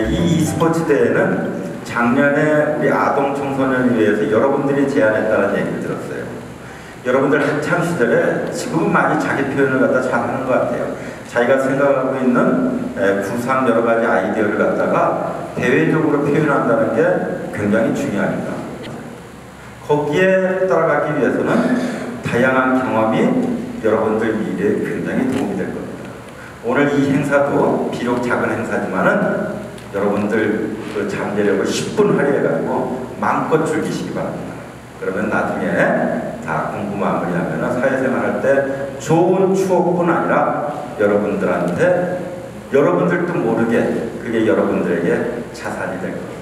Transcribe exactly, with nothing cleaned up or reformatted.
이 e스포츠 대회는 작년에 우리 아동 청소년을 위해서 여러분들이 제안했다는 얘기를 들었어요. 여러분들 학창 시절에 지금은 많이 자기 표현을 갖다 잘하는 것 같아요. 자기가 생각하고 있는 구상 여러 가지 아이디어를 갖다가 대외적으로 표현한다는 게 굉장히 중요합니다. 거기에 따라가기 위해서는 다양한 경험이 여러분들 미래에 굉장히 도움이 될 겁니다. 오늘 이 행사도 비록 작은 행사지만은 여러분들 그 잠재력을 십 분 할애해가지고 마음껏 즐기시기 바랍니다. 그러면 나중에 다 공부 마무리하면 사회생활 할 때 좋은 추억뿐 아니라 여러분들한테 여러분들도 모르게 그게 여러분들에게 자산이 될 겁니다.